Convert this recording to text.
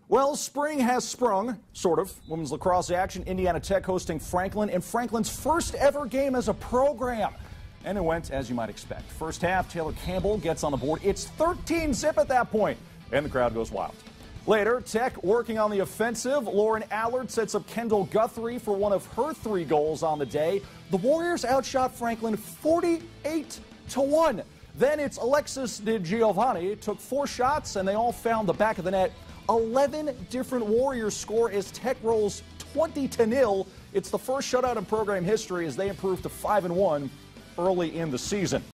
Well, spring has sprung, sort of. Women's lacrosse action, Indiana Tech hosting Franklin in Franklin's first ever game as a program. And it went as you might expect. First half, Taylor Campbell gets on the board. It's 13-zip at that point, and the crowd goes wild. Later, Tech working on the offensive. Lauren Allard sets up Kendall Guthrie for one of her 3 goals on the day. The Warriors outshot Franklin 48-1. Then it's Alexis De Giovanni, took 4 shots, and they all found the back of the net. 11 different Warriors score as Tech rolls 20-0. It's the first shutout in program history as they improve to 5-1 early in the season.